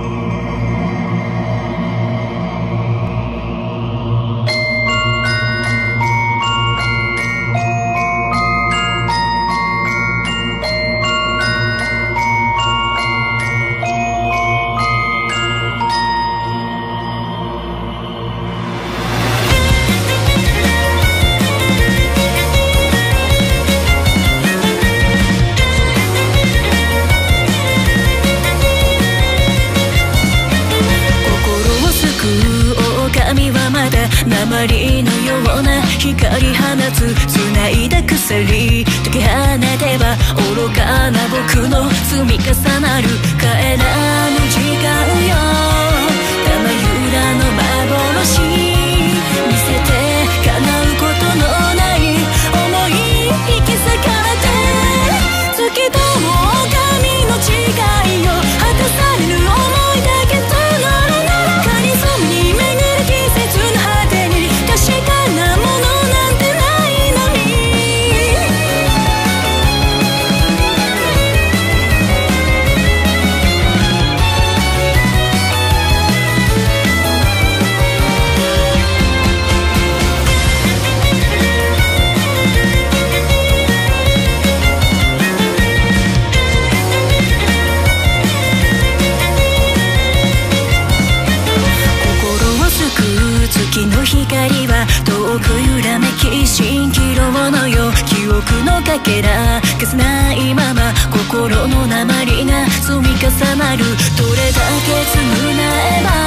鉛のような光放つ繋いだ鎖解き放てば愚かな僕の積み重なる帰らぬ時間よ玉浦の幻見せて叶うことのない想い引き裂かれて月と狼の違いを果たされる想いだけとなるならかにそに巡る季節の果てに確かなものなんてないのに月の光は遠く揺らめき蜃気楼のよう記憶のかけら消せないまま心の鉛が積み重なるどれだけ償えば